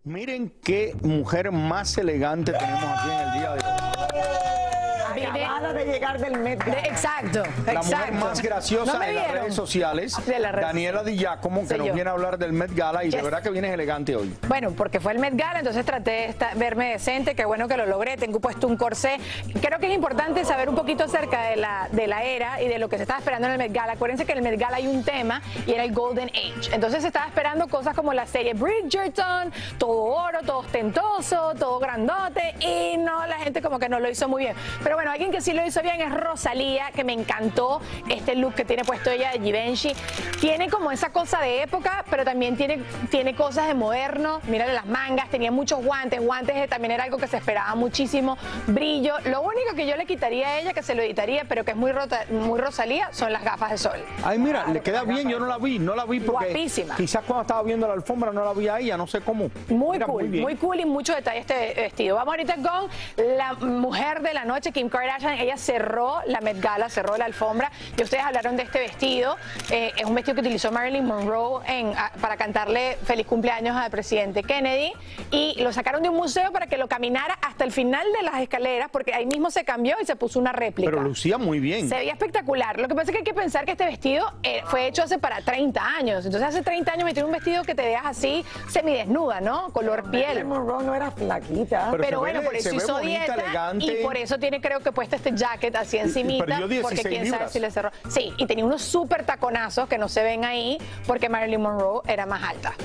Miren qué mujer más elegante tenemos aquí en el día de hoy. Acabada de llegar del Met Gala. Exacto. La mujer más graciosa de las redes sociales, Daniela Di Giacomo, que nos viene a hablar del Met Gala y de verdad que vienes elegante hoy. Bueno, porque fue el Met Gala, entonces traté de verme decente, qué bueno que lo logré, tengo puesto un corsé. Creo que es importante saber un poquito acerca de la era y de lo que se estaba esperando en el Met Gala. Acuérdense que en el Met Gala hay un tema y era el Golden Age. Entonces se estaba esperando cosas como la serie Bridgerton, todo oro, todo ostentoso, todo grandote, y no, la gente como que no lo hizo muy bien. Pero bueno, alguien que sí lo hizo bien es Rosalía, que me encantó este look que tiene puesto ella de Givenchy. Tiene como esa cosa de época, pero también tiene cosas de moderno. Mírale las mangas, tenía muchos guantes. Guantes también era algo que se esperaba muchísimo. Brillo. Lo único que yo le quitaría a ella, que se lo editaría, pero que es muy Rosalía, son las gafas de sol. Ay, mira, le queda bien, yo no la vi porque guapísima. Quizás cuando estaba viendo la alfombra no la vi a ella, no sé cómo. Muy cool, muy cool y mucho detalle este vestido. Vamos ahorita con la mujer de la noche, Kim Kardashian. Ella cerró la Met Gala, cerró la alfombra, y ustedes hablaron de este vestido. Es un vestido que utilizó Marilyn Monroe para cantarle feliz cumpleaños al presidente Kennedy, y lo sacaron de un museo para que lo caminara hasta el final de las escaleras, porque ahí mismo se cambió y se puso una réplica. Pero lucía muy bien. Se veía espectacular. Lo que pasa es que hay que pensar que este vestido fue hecho hace para 30 años. Entonces hace 30 años metieron un vestido que te dejas así semidesnuda, ¿no? Color piel. Marilyn Monroe no era flaquita. Pero bueno, por eso hizo dieta, elegante. Y por eso tiene, creo que puesto este jacket así encimita, perdió 16 porque quién libras. sabe si le cerró. Sí, y tenía unos súper taconazos que no se ven ahí, porque Marilyn Monroe era más alta,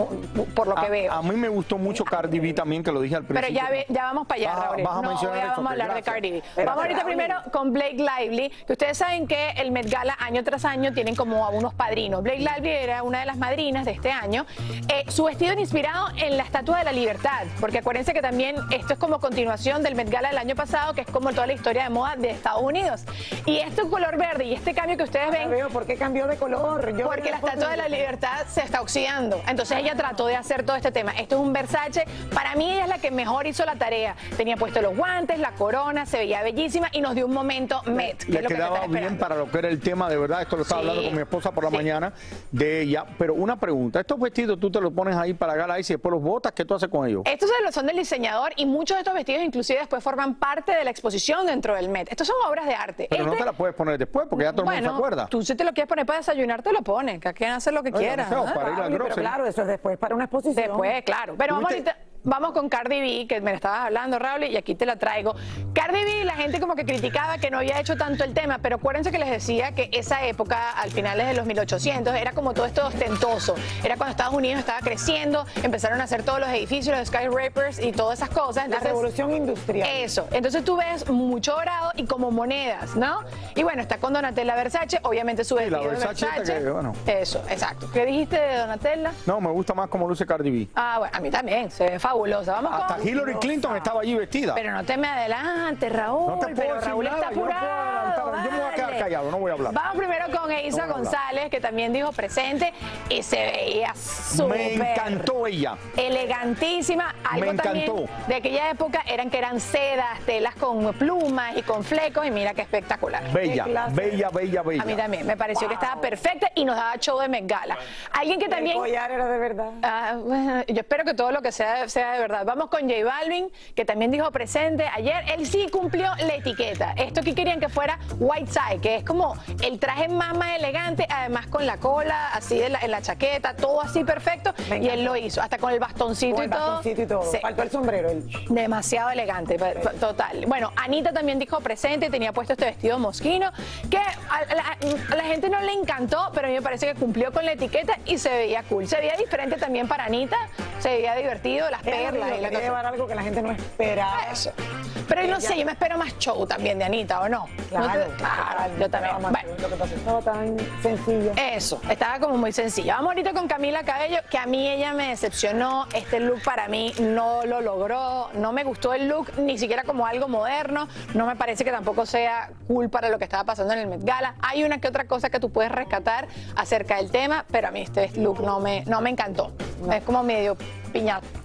por lo que veo. A mí me gustó mucho Cardi B también, que lo dije al principio. Pero ya vamos para allá, Raúl. Vamos a hablar de Cardi B. Vamos ahorita primero con Blake Lively, que ustedes saben que el Met Gala año tras año tienen como a unos padrinos. Blake Lively era una de las madrinas de este año. Su vestido era inspirado en la Estatua de la Libertad, porque acuérdense que también esto es como continuación del Met Gala del año pasado, que es como toda la historia de moda de Estados Unidos. Y este color verde y este cambio que ustedes ven... ¿Por qué cambió de color? Porque la Estatua de la Libertad se está oxidando. Entonces ella trató de hacer todo este tema. Esto es un Versace. Para mí ella es la que mejor hizo la tarea. Tenía puesto los guantes, la corona, se veía bellísima y nos dio un momento Met. Le quedaba bien para lo que era el tema, de verdad. Esto lo estaba hablando con mi esposa por la mañana de ella. Pero una pregunta, estos vestidos tú te los pones ahí para gala y después los botas, ¿qué tú haces con ellos? Estos son del diseñador y muchos de estos vestidos inclusive después forman parte de la exposición dentro del Met. Estos son obras de arte. Pero no te la puedes poner después porque ya todo el mundo se acuerda. Tú si te lo quieres poner para desayunar te lo pones, que aquí hacer lo que quieras. Pero claro, eso es después para una exposición. Después, claro. Pero vamos ahorita... Vamos con Cardi B, que me la estabas hablando, Raúl, y aquí te la traigo. Cardi B, la gente como que criticaba que no había hecho tanto el tema, pero acuérdense que les decía que esa época, al finales de los 1800, era como todo esto ostentoso. Era cuando Estados Unidos estaba creciendo, empezaron a hacer todos los edificios, los skyscrapers y todas esas cosas. Entonces, la revolución industrial. Eso. Entonces tú ves mucho dorado y como monedas, ¿no? Y bueno, está con Donatella Versace, obviamente su vestido de Versace. Que, bueno. Eso, exacto. ¿Qué dijiste de Donatella? No, me gusta más como luce Cardi B. Ah, bueno, a mí también, se ve fabulosa. Vamos hasta con... Hillary Clinton estaba allí vestida. Pero no te me adelantes, Raúl. No te puedo pero Raúl nada, está apurado. yo me voy a quedar callado, no voy a hablar. Vamos primero con Eiza González, que también dijo presente y se veía súper. Me encantó ella. Elegantísima. Algo me encantó. También de aquella época que eran sedas, telas con plumas y con flecos, y mira qué espectacular. Bella, bella, bella, bella. A mí también me pareció que estaba perfecta y nos daba show de Met Gala. Alguien que también... El collar era de verdad. Bueno, yo espero que todo lo que sea de verdad. Vamos con J Balvin, que también dijo presente ayer. Él sí cumplió la etiqueta. Esto que querían que fuera white side, que es como el traje más elegante, además con la cola así en la chaqueta, todo así perfecto. Y él lo hizo, hasta con el bastoncito y todo. Sí. Faltó el sombrero. Demasiado elegante, total. Bueno, Anita también dijo presente, tenía puesto este vestido mosquino, que a la gente no le encantó, pero a mí me parece que cumplió con la etiqueta y se veía cool. Se veía diferente también para Anita, se veía divertido, las perlas y la cosa. Llevar algo que la gente no esperaba. Eso. Pero no sé, yo me espero más show también de Anita, ¿o no? Claro, yo también. Bueno. Lo que pasó estaba tan sencillo. Eso, estaba como muy sencillo. Vamos ahorita con Camila Cabello, que a mí ella me decepcionó. Este look para mí no lo logró, no me gustó el look, ni siquiera como algo moderno. No me parece que tampoco sea cool para lo que estaba pasando en el Met Gala. Hay una que otra cosa que tú puedes rescatar acerca del tema, pero a mí este look no me encantó. Es como medio piñata.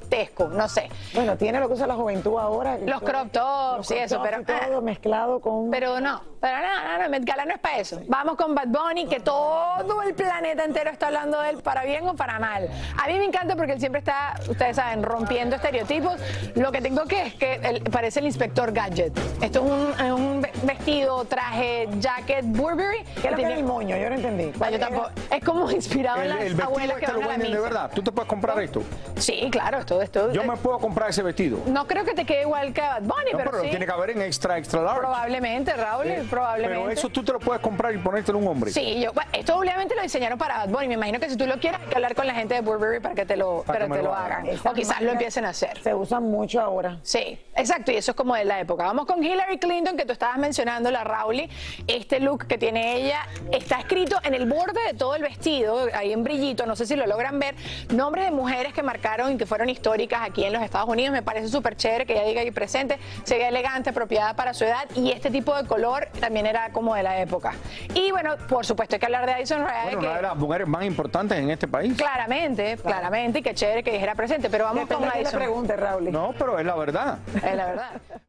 grotesco, no sé. Bueno, tiene lo que usa la juventud ahora. Los crop tops y eso, pero... y todo mezclado con... Pero no, Met Gala no es para eso. Vamos con Bad Bunny, que todo el planeta entero está hablando de él, para bien o para mal. A mí me encanta porque él siempre está, ustedes saben, rompiendo estereotipos. Lo que tengo que es que él parece el inspector Gadget. Esto es un vestido, traje, jacket, Burberry. ¿Qué es lo que es el moño? Yo no entendí. No, yo tampoco. Es como inspirado en las abuelas que lo van a la venden de misa. verdad. ¿Tú te puedes comprar esto? Sí, claro, esto. Yo me puedo comprar ese vestido. No creo que te quede igual que Bad Bunny, No, pero pero sí. tiene que haber en extra large. Probablemente, Raúl, probablemente. Pero eso tú te lo puedes comprar y ponértelo a un hombre. Sí, esto obviamente lo diseñaron para Bad Bunny. Me imagino que si tú lo quieres, hay que hablar con la gente de Burberry para que te lo hagan. O quizás lo empiecen a hacer. Se usan mucho ahora. Sí, exacto, y eso es como de la época. Vamos con Hillary Clinton, que tú estabas mencionando, la Rauli. Este look que tiene ella está escrito en el borde de todo el vestido, ahí en brillito, no sé si lo logran ver, nombres de mujeres que marcaron y que fueron históricas aquí en los Estados Unidos. Me parece súper chévere que ella diga ahí presente, se ve elegante, apropiada para su edad, y este tipo de color también era como de la época. Y bueno, por supuesto hay que hablar de Addison Rae, Bueno, una de las mujeres más importantes en este país. claramente, y qué chévere que dijera presente, pero vamos Depende con de quién le Addison. pregunte, Raúl. No, pero es la verdad. Es la verdad.